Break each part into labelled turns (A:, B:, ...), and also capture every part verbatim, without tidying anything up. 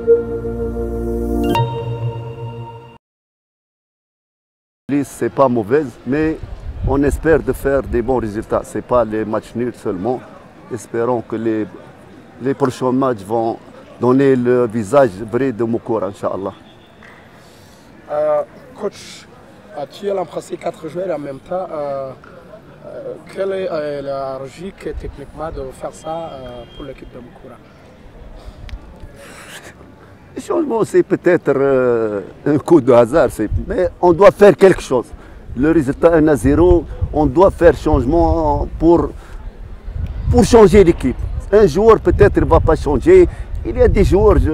A: C'est pas mauvaise, mais on espère de faire des bons résultats. Ce n'est pas les matchs nuls seulement. Espérons que les, les prochains matchs vont donner le visage vrai de Moukoura, Inch'Allah.
B: Euh, coach, tu as remplacé quatre joueurs en même temps. Euh, euh, quelle est euh, la logique techniquement de faire ça euh, pour l'équipe de Moukoura?
A: Le changement, c'est peut-être euh, un coup de hasard, mais on doit faire quelque chose. Le résultat un à zéro, on doit faire changement pour, pour changer l'équipe. Un joueur peut-être ne va pas changer. Il y a des joueurs je,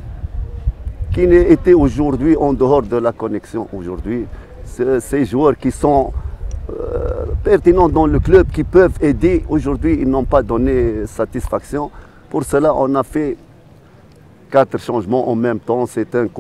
A: qui étaient aujourd'hui en dehors de la connexion. Aujourd'hui, ces joueurs qui sont euh, pertinents dans le club, qui peuvent aider. Aujourd'hui, ils n'ont pas donné satisfaction. Pour cela, on a fait quatre changements en même temps. C'est un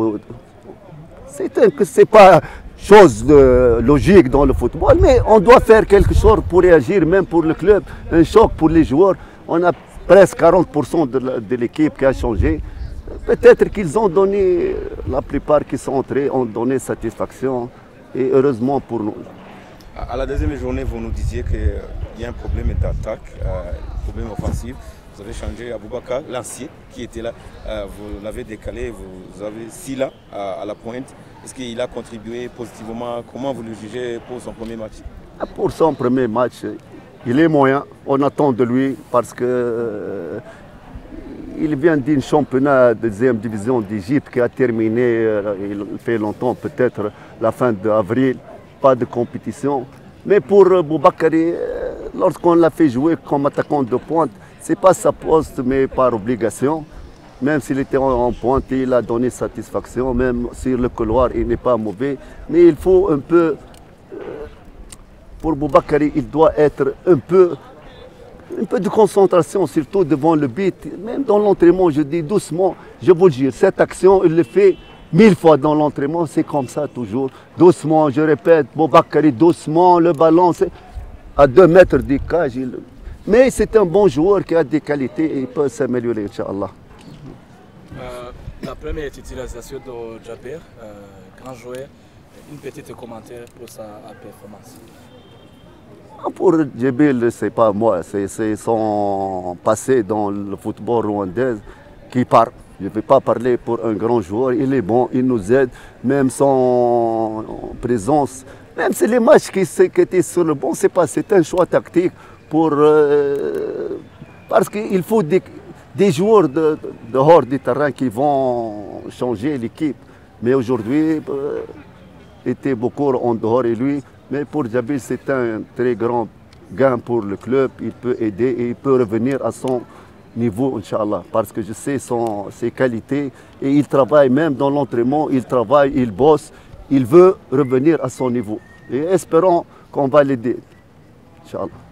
A: c'est un c'est pas chose de logique dans le football, mais on doit faire quelque chose pour réagir, même pour le club. Un choc pour les joueurs. On a presque quarante pour cent de l'équipe qui a changé. Peut-être qu'ils ont donné, la plupart qui sont entrés ont donné satisfaction, et heureusement pour nous.
C: À la deuxième journée, vous nous disiez qu'il y a un problème d'attaque, euh, un problème offensif. Vous avez changé Aboubakar, l'ancien qui était là, euh, vous l'avez décalé, vous avez Sila à, à la pointe. Est-ce qu'il a contribué positivement? Comment vous le jugez pour son premier match?
A: Pour son premier match, il est moyen. On attend de lui parce que euh, il vient d'un championnat de deuxième division d'Égypte qui a terminé, euh, il fait longtemps, peut-être la fin d'avril, pas de compétition. Mais pour euh, Boubakari, euh, lorsqu'on l'a fait jouer comme attaquant de pointe, ce n'est pas sa poste, mais par obligation. Même s'il était en pointe, il a donné satisfaction. Même sur le couloir, il n'est pas mauvais. Mais il faut un peu, pour Boubakari, il doit être un peu, un peu de concentration, surtout devant le but. Même dans l'entraînement, je dis doucement, je vous le dis, cette action, il le fait mille fois dans l'entraînement, c'est comme ça toujours. Doucement, je répète, Boubakari, doucement, le ballon, c'est à deux mètres du cage. Il... Mais c'est un bon joueur qui a des qualités et il peut s'améliorer, Inch'Allah.
D: Euh, la première titularisation de Djaber, euh, grand joueur, une petite commentaire pour sa performance.
A: Pour Djaber, ce n'est pas moi, c'est son passé dans le football rwandais qui parle. Je ne vais pas parler pour un grand joueur, il est bon, il nous aide, même son présence, même si les matchs qui, qui étaient sur le banc, c'est pas, c'est un choix tactique pour, euh, parce qu'il faut des, des joueurs de, de, dehors du terrain qui vont changer l'équipe. Mais aujourd'hui, euh, était beaucoup en dehors et lui, mais pour Djaber, c'est un très grand gain pour le club, il peut aider et il peut revenir à son niveau, Inch'Allah, parce que je sais son, ses qualités et il travaille même dans l'entraînement, il travaille, il bosse, il veut revenir à son niveau. Et espérons qu'on va l'aider, Inch'Allah.